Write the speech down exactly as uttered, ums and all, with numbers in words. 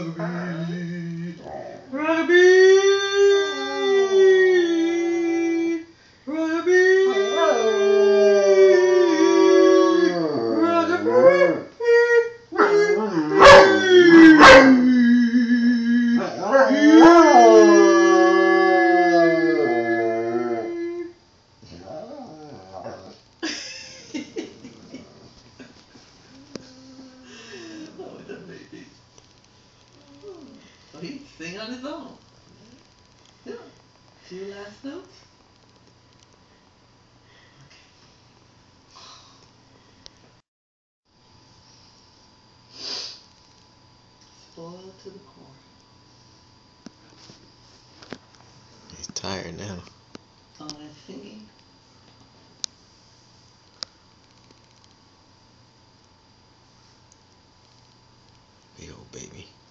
Rugby, rugby, rugby, Oh, the baby. Oh, he sing on his own. Yeah. Few last notes. Okay. Spoiled to the core. He's tired now. All that singing. Big old baby.